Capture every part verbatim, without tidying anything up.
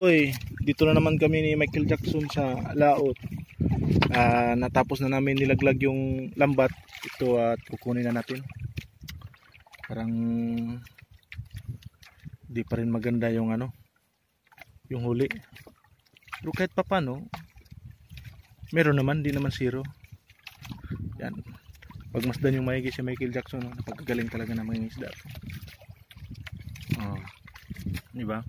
Uy, dito na naman kami ni Michael Jackson sa laot. Uh, natapos na namin nilaglag yung lambat. Ito at kukunin na natin. Parang di pa rin maganda yung ano, yung huli. Pero kahit pa paano, meron naman, di naman zero. Yan. Pagmasdan yung maigi si Michael Jackson, no? Napagagaling talaga ng mga isda. Oh. Diba?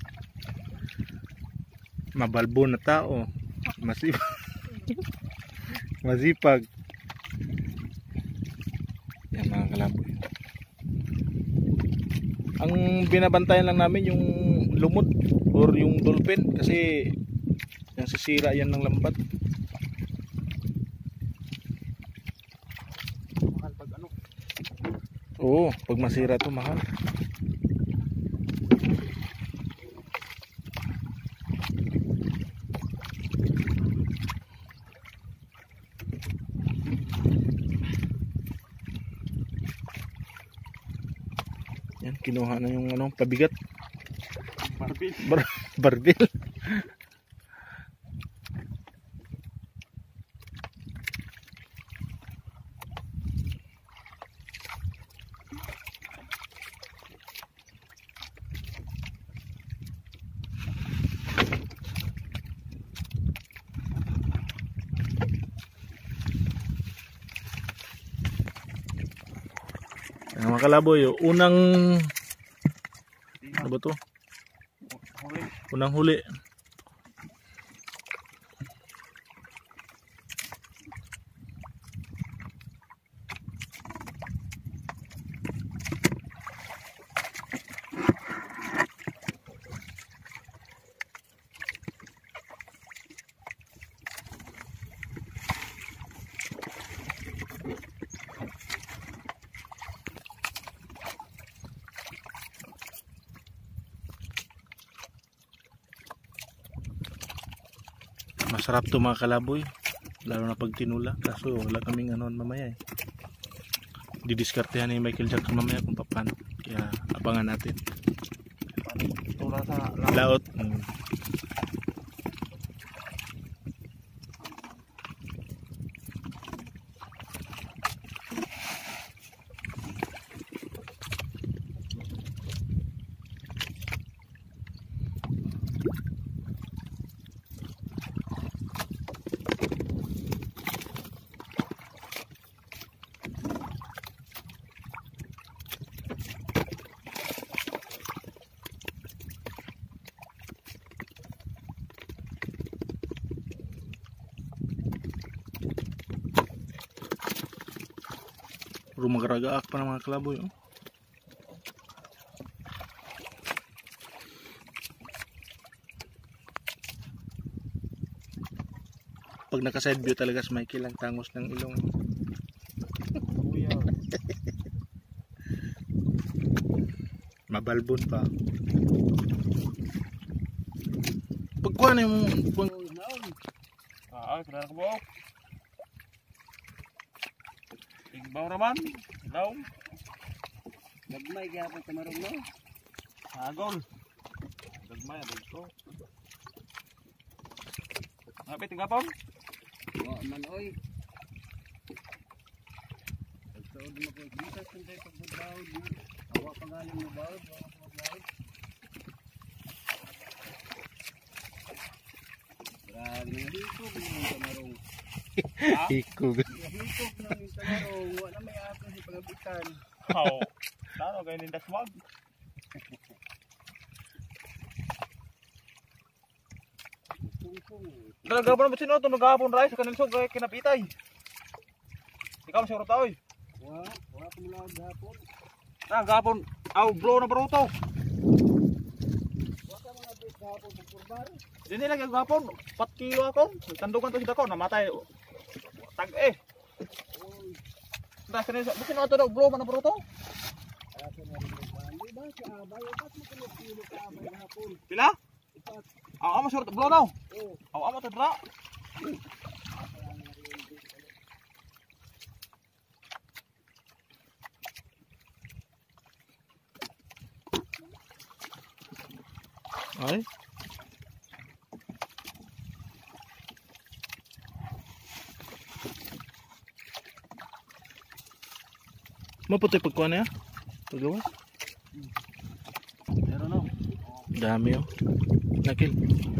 Mabalbo na tao, masipag. Masipag. Yan mga kalaboy. Ang binabantayan lang namin yung lumot or yung dolphin kasi yung sisira yan ng lambat. Mahal pag ano? Oo, pag masira to mahal. Yan, kinuha na yung ano, pabigat. Barbil. Bar barbil. Yan mga kalaboy, unang ano ba to? Unang huli. Masarap to mga kalaboy, lalo na pag tinula. Kaso wala kaming ano mamaya eh. Didiskartehan ni Michael Jackson mamaya kung paano. Kaya abangan natin. Tula sa laot. Hmm. Rumagaragaak pa ng mga kalaboy. Oh. Pag naka side view talaga si Michael ang tangos ng ilong. Mabalbon pa. Pagkuha na yung pag... Ah, kailangan ko ba? Igbaw naman, daw. Dagmay kaya po kamarong no? Agol. Dagmay, agol ko. Ngapit, tingapon? Oo man oy. Pagsaod mo po, dito sunday pagbudaw. Awa pangalan mo ba? Grabe, hikog mo kamarong. Hikog. Hikog na yung kamarong. Wala may ato si pagabitan. Oo. Taro kayo nindas wag. Nagagapon mo sino ito? Nagagapon rin sa kanilsog kaya kinapitay. Ikaw masiguro tao eh. Wala, wala ko mula gapon. Nagagapon. Aw, blow na bro ito. Wala mga gapon sa kurbar. Hindi lang gagapon. Pat kilo ako. Tandukan to si Dako. Namatay. Tag eh. Tapos kanilsog. Bukin na ito daw. Blow man na bro ito. Hindi ba si Abay? Ipat mo kung kilo ka Abay gapon. Pila? Ipat. Aw, amo sure. Blow daw. Oo. Aw, amo to dra. Ay. Maputi pagkuha na ya? Pagawas? Pero no. Dami oh. Nakil.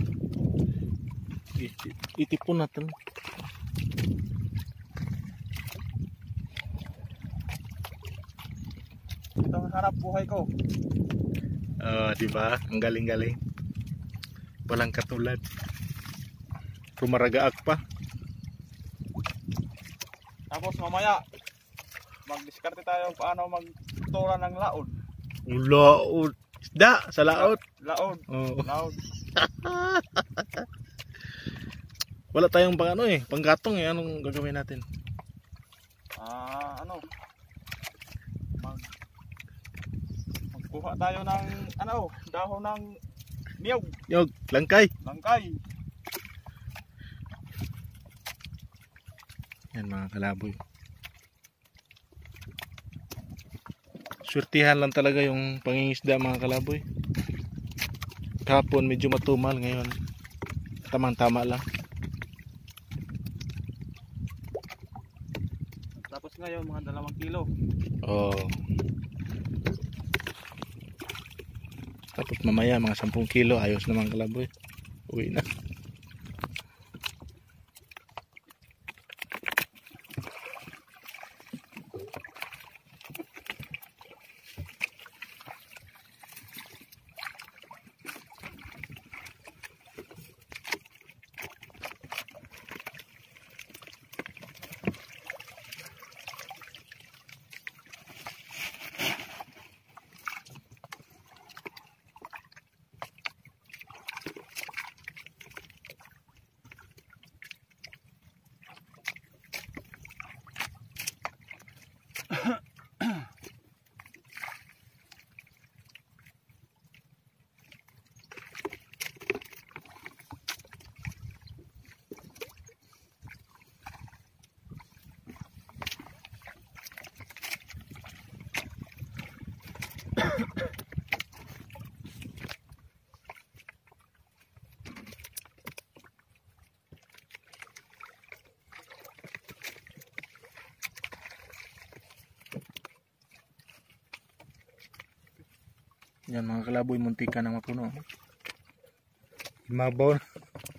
Iti- Itipon natin. Ito ang hanap buhay ko. Oh, di ba? Ang galing-galing. Walang katulad. Rumaragaak pa. Tapos mamaya, mag-diskarte tayo paano magtura ng laod. Laot. Isda sa laot. Laod. Oh. Laod. Wala tayong pang ano eh, panggatong eh. Anong gagawin natin? Ah, ano? Mag Magkuha tayo ng ano, dahon ng niyog, Yog, langkay. langkay. Yan mga kalaboy. Swertihan lang talaga yung pangingisda mga kalaboy. Kahapon medyo matumal, ngayon tamang-tama lang. Tapos ngayon mga dalawang kilo. Oh. Tapos mamaya mga sampung kilo, ayos naman kalaboy. Uwi na. Yan mga kalaboy, muntika na mapuno. Mabaw na.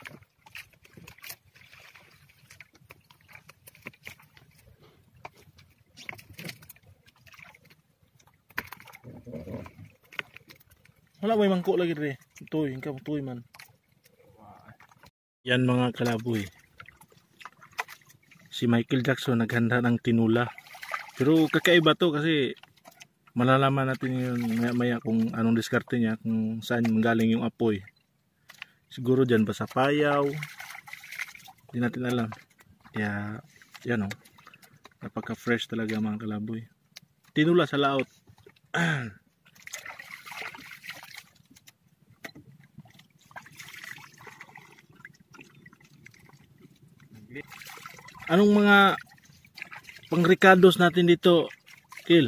Wala may mangko lagi re. Tuy, ingka tuy man. Yan mga kalaboy. Si Michael Jackson naghanda ng tinula. Pero kakaiba to kasi malalaman natin yun maya maya kung anong diskarte niya, kung saan manggaling yung apoy. Siguro dyan ba sa payaw, hindi natin alam. Kaya yan o, napaka fresh talaga mga kalaboy. Tinula sa laot. Anong mga pangricados natin dito, Kil?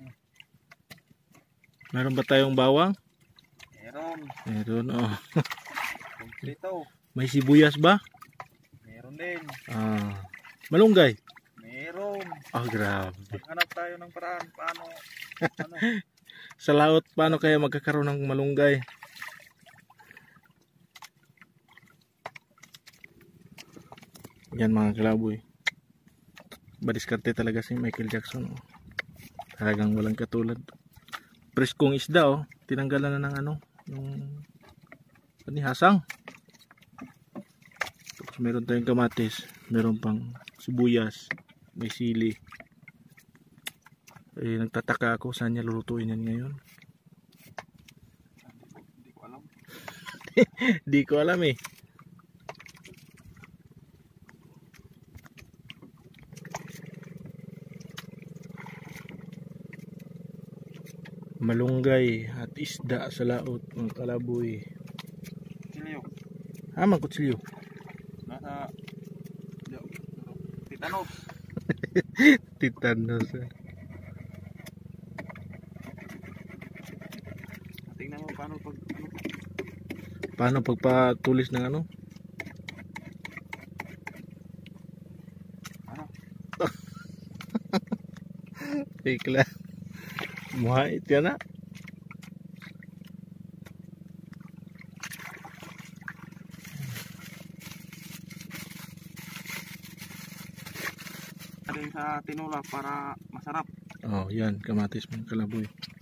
Meron ba tayong bawang? Meron. Meron, oh. Kompleto. May sibuyas ba? Meron din. Ah, malunggay. Meron. Ah, grabe. Maghanap tayo ng paraan paano ano. Sa laot, paano kaya magkakaroon ng malunggay? Yan mga kalaboy. Badiskarte talaga si Michael Jackson. Oh. Talagang walang katulad. Preskong isda oh. Tinanggalan na ng ano, yung panihasang. Tapos meron tayong kamatis, meron pang sibuyas, may sili. Eh, nagtataka ako saan niya lulutuin yan ngayon. Hindi ko alam. Di ko alam eh. Malunggay at isda sa laot ng kalaboy. Silyo. Ah, magkutsilyo. Nasa titanos. Titanos. Tingnan mo paano pag ano. Paano pagpatulis ng ano? Ano? Fake lang. Muhait yan na. Natin sa tinola para masarap. Oh, yan. Kamatis mga kalaboy.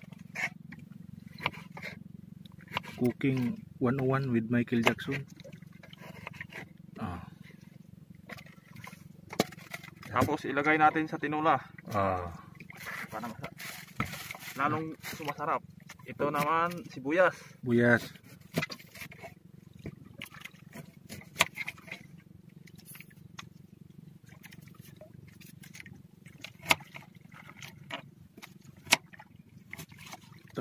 Cooking one oh one with Michael Jackson. Ah. Tapos ilagay natin sa tinola Ah. para masa lalong sumasarap. Ito naman sibuyas. Buyas. Ito.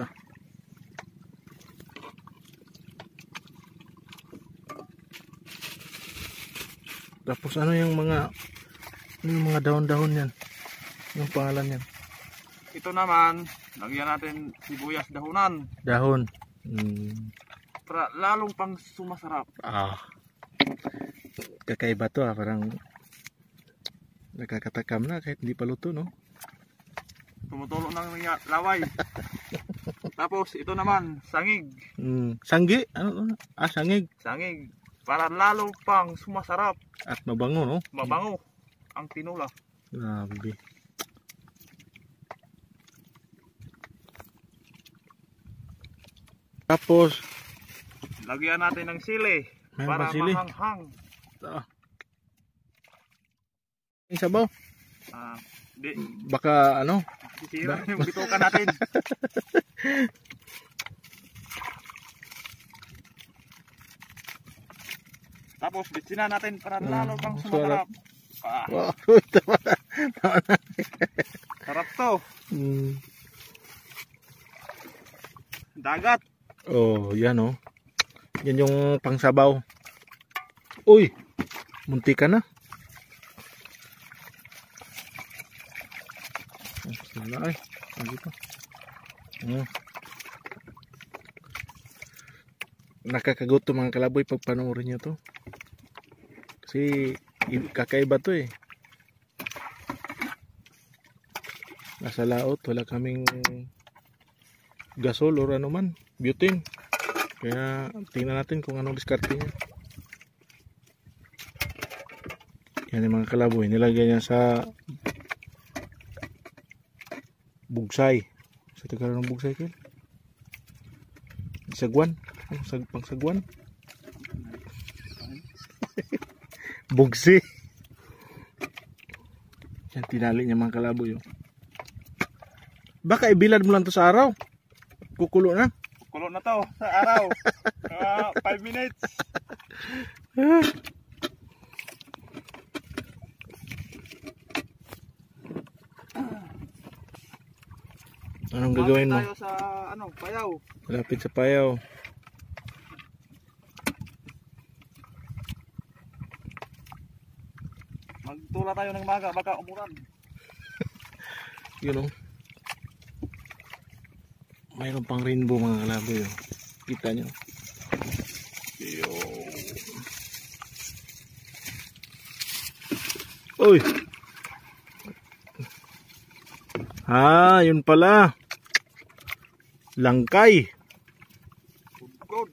Tapos ano yung mga ano yung mga dahon-dahon yan? Yung pangalan yan? Ito naman, lagyan natin sibuyas dahunan Dahon. Hmm. para lalong pang sumasarap. Ah. Kakaiba to ah, parang nakakatakam na kahit hindi pa luto, no? Tumutulo ng nga- laway. Tapos ito naman, sangig. Hmm. Sanggi? Ano? ano? Ah, sangig. Sangig para lalo pang sumasarap, At mabango, no? mabango ang tinola. Grabe. Tapos, Lagyan natin ng sili Mayroon para pa sili? mahanghang. ito. Yung sabaw. Ah, di Baka ano? sisira yung bitukan natin. Tapos bitsinan natin para Mm, lalo pang sarap. sumasarap. Ah, Wow. Tama na. Tama na. sarap to. Hmm. Dagat. Oh, yan oh. Yan yung pangsabaw. Uy, munti ka na. Wala ay. Ano ito? Hmm. Nakakagutom mga kalaboy pag panoorin nyo to. Kasi i- kakaiba to eh. Nasa laot, wala kaming gasol or ano man, butane. Kaya tingnan natin kung anong diskarte niya. Yan yung mga kalaboy, nilagay niya sa bugsay. Sa Tagalog ng bugsay ko. Sagwan. Ano, sag pang sagwan? Bugsi. Yan tinali niya mga kalaboy. Oh. Baka ibilad mo lang to sa araw. Kukulo na. Kulo na to sa araw. five minutes. Anong gagawin mo? Tayo sa ano, payaw. Malapit sa payaw. Magtula tayo ng maga, baka umuran. Yun oh. Mayroon pang rainbow mga kalaboy. Oh. Kita nyo. Yo. Uy. Ah, yun pala. Langkay. Good.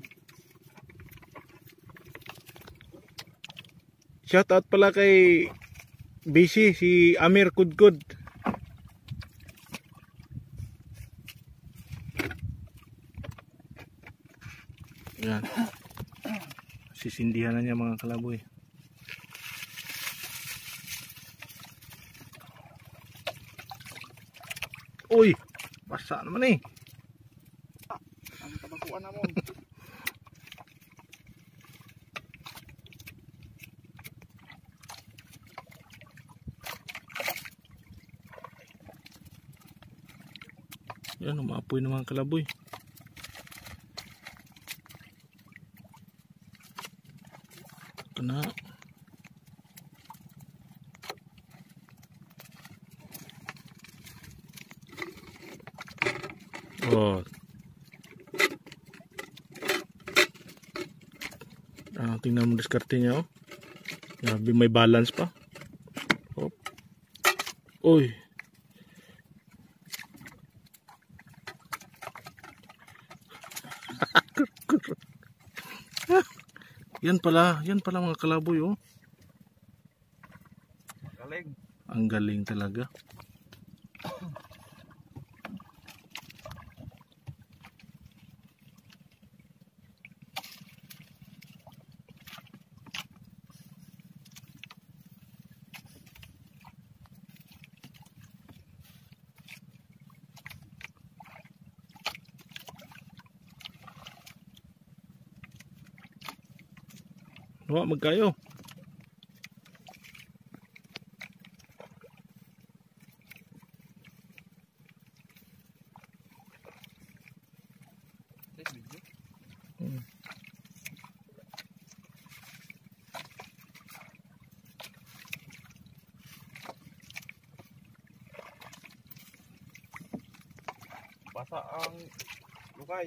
Shout out pala kay Busy, si Amir Kudkud. Yan. Sisindihan na niya mga kalaboy. Uy, basa naman eh. Ang tabakuan na mo. Yan, umaapoy ng mga kalaboy. Ito na. Oh. Ah, tingnan mo diskarte niya oh. Grabe, may balance pa. Oh. Uy. Yan pala, yan pala mga kalaboy oh. Galing. Ang galing talaga. Wa magkayo. Hmm. Basa ang lukay.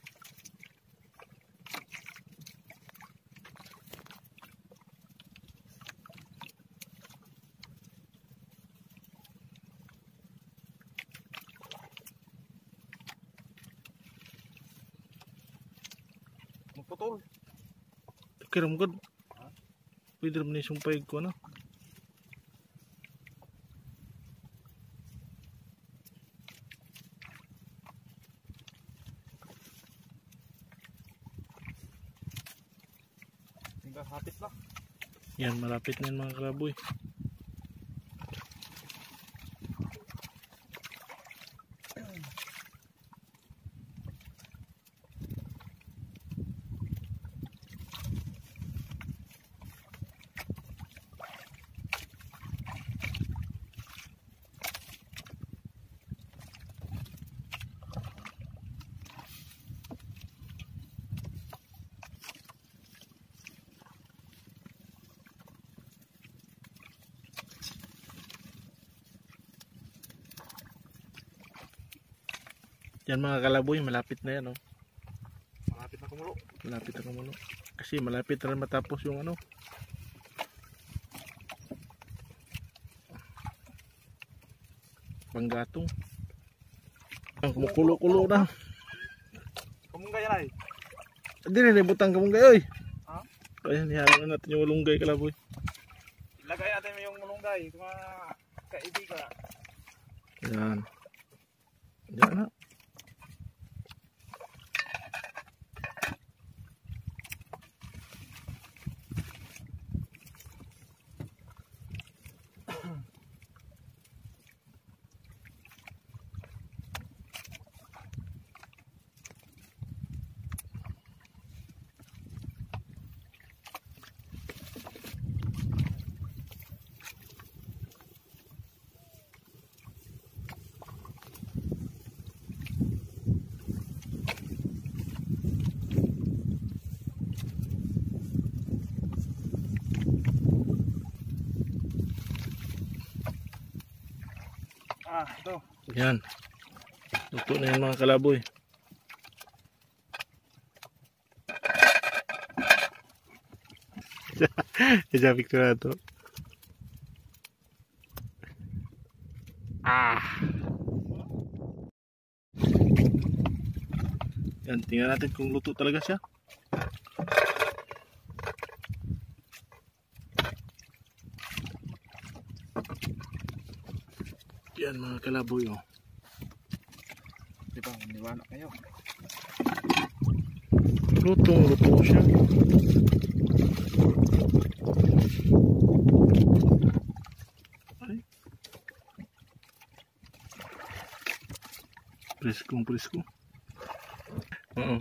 Magputol. Kiram gud. Pwede rin sumpay ko na. Tinggal hapit lah. Yan, malapit na yan mga kalaboy. Yan mga kalaboy, malapit na yan oh. Malapit na kumulo. Malapit na kumulo. Kasi malapit na rin matapos yung ano. Panggatong. Ang kumukulo-kulo na. Kamunggay yan ay. Hindi rin butang kamunggay oy. Ha? Ayan, ihalo na natin yung malunggay kalaboy. Ilagay natin yung malunggay, mga kaibigan. Yan. Yan na. Ah, ito. Yan. Luto na yan mga kalaboy. Isa picture na to. Ah. Yan, tingnan natin kung luto talaga siya. Yan mga kalaboy oh. Di ba, maniwala kayo. Lutong luto siya. Ay. Preskong presko. Oo.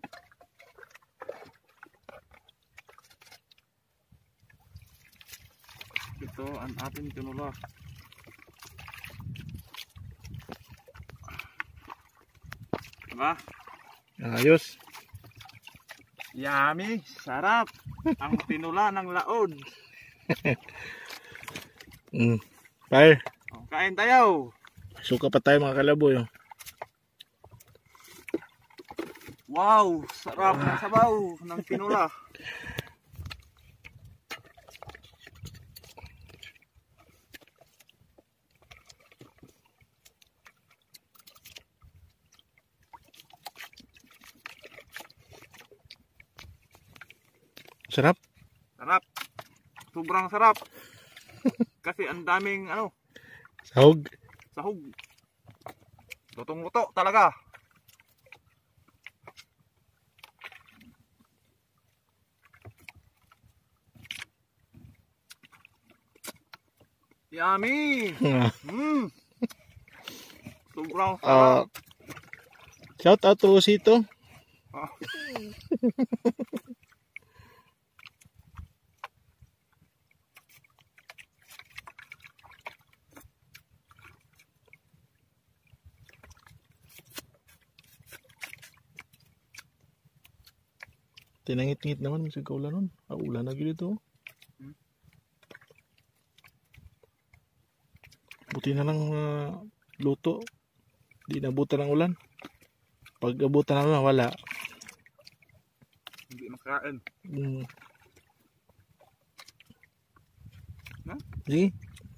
Ito ang ating tinula. Diba? Ayos. Yummy, sarap. Ang tinula ng laon. Mm. Fire. Oh, kain tayo. Suka pa tayo mga kalaboy oh. Wow, sarap ng sabaw ng tinula. Sarap. Sarap. Sobrang sarap. Kasi ang daming ano, Sahog. sahog. Lutong-luto talaga. Yummy! Mm. Sobrang Ah, sarap. shout out to Rosito. Ah. Tinangit-ngit naman masig kaulan nun. Ah, ulan lagi dito. Hmm. Buti na lang ah, luto. Di nabutan ng ulan. Pag abutan na lang, wala. Hindi makain. Mm. Ha? Sige.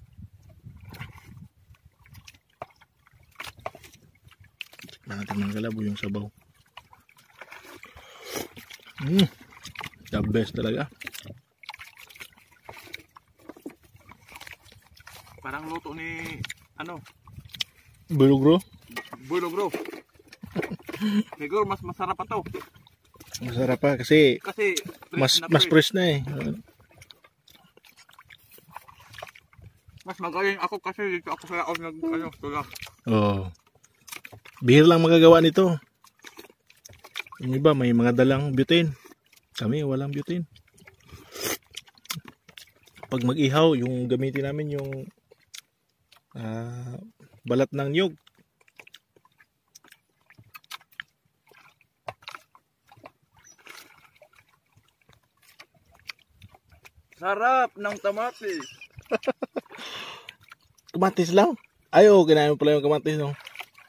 Tikman natin ng galabo yung sabaw. Mm. The best talaga. Parang luto ni ano, Bulugro. Bulo bro. Siguro mas masarap pa to. Masarap pa kasi Kasi fresh mas na mas fresh. fresh na eh. Mas magaling ako kasi dito ako sa ako nag ano, tula. Oh. Bihira lang magagawa nito. Yung iba may mga dalang butane. Kami walang butane. Pag mag-ihaw, yung gamitin namin yung ah, balat ng niyog. Sarap ng tamatis. Kamatis lang. Ay, oh, kinain mo pala yung kamatis, no?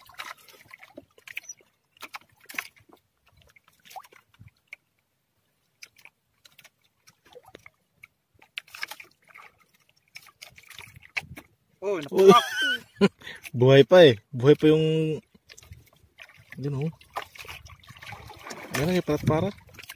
Oh, Uy. napupak. Buhay pa eh. Buhay pa yung... Yun, oh. Yan ang parat-parat.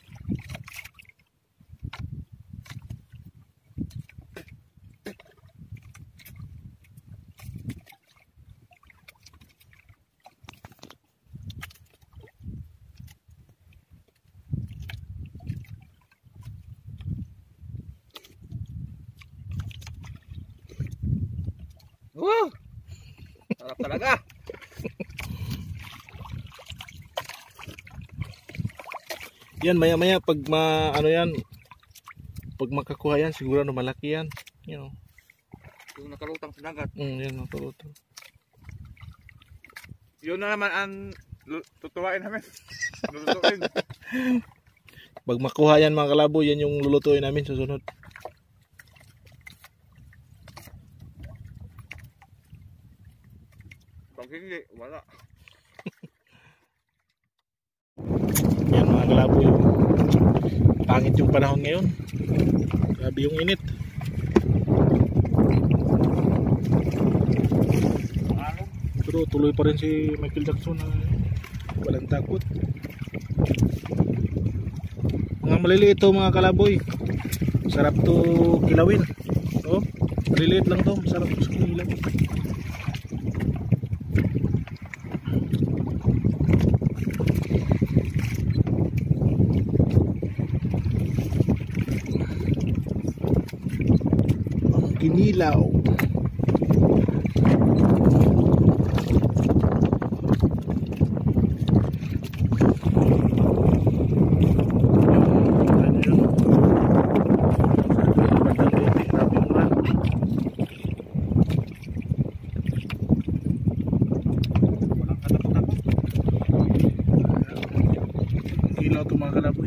Woo! Sarap talaga. Yan, maya-maya pag ma... Ano yan, pag makakuha yan, siguro na malaki yan. You know. Yung nakalutang sa dagat. Mm, yan, natuluto. Yun na naman ang lu- tutuwain namin. Lulutuin. Pag makuha yan mga kalabo, yan yung lulutuin namin susunod. Pag hindi, wala. Yan mga kalabo yung pangit yung panahon ngayon. Grabe yung init. Ano? Pero tuloy pa rin si Michael Jackson na walang takot. Mga maliliit to mga kalaboy. Sarap to kilawin. Oh, maliliit lang to, sarap to sa kilaw. Ang kinilaw. Ilaw ito mga kalaboy.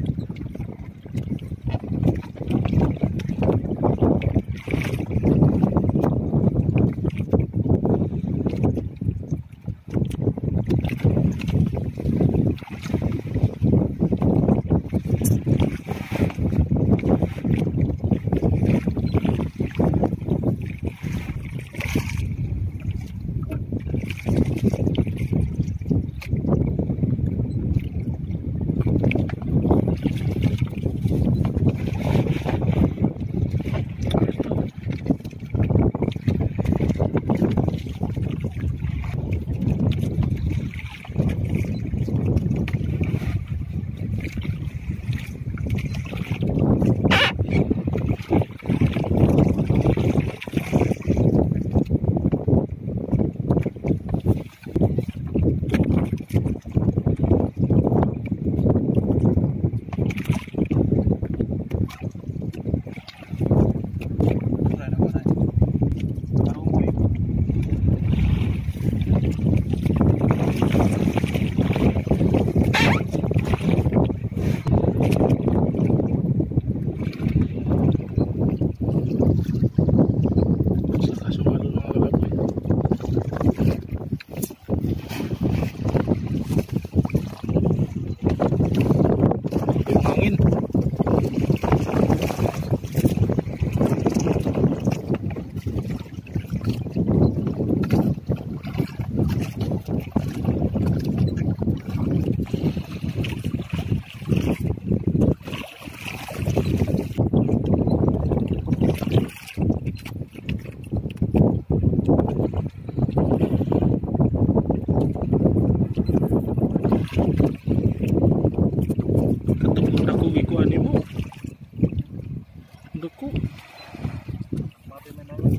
dako. Mati may naman.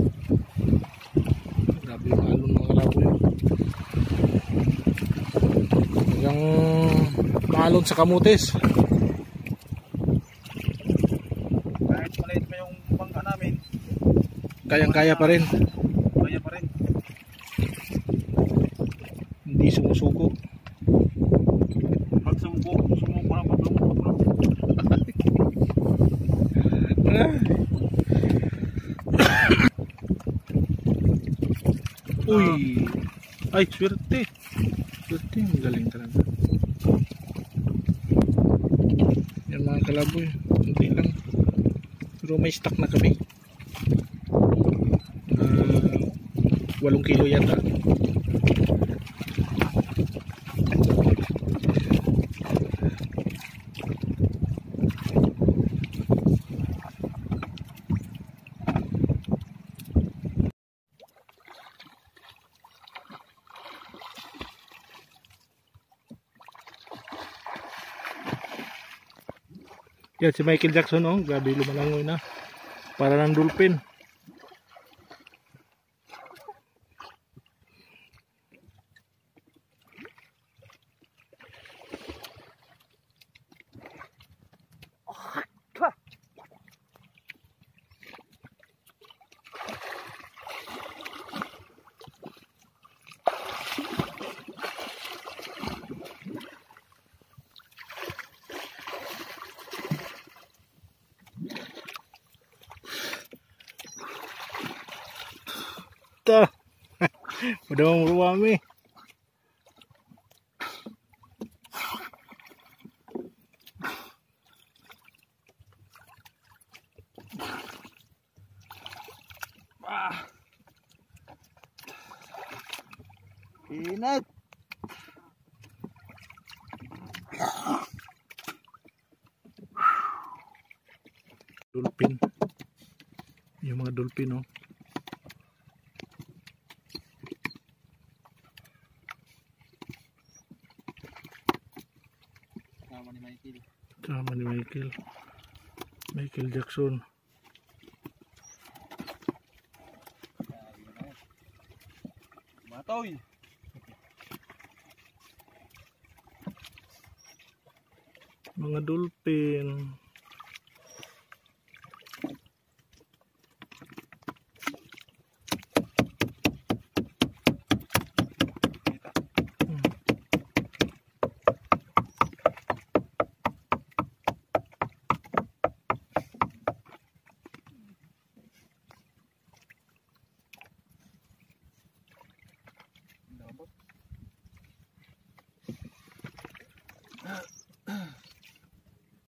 Grabe yung alon mga kalaboy. Hanggang maalon sa kamutis. Kahit maliit pa yung bangka namin, Kayang-kaya pa rin. kaya pa rin. Hindi sumusuko. Pag sumuko, sumuko na pag sumuko. Uy! Ay, swerte. Swerte, magaling talaga. Yan mga kalaboy. Hindi lang. Pero may stock na kami. Uh, walong kilo yata. Yan si Michael Jackson, oh, grabe lumalangoy na. Para ng dolphin. Ta. Udah mau ruami. Ah. Inat. Dolphin. Yung mga dolphin, oh. Sama ni Michael. Sama ni Michael. Michael Jackson. Matoy. Mga dolphin.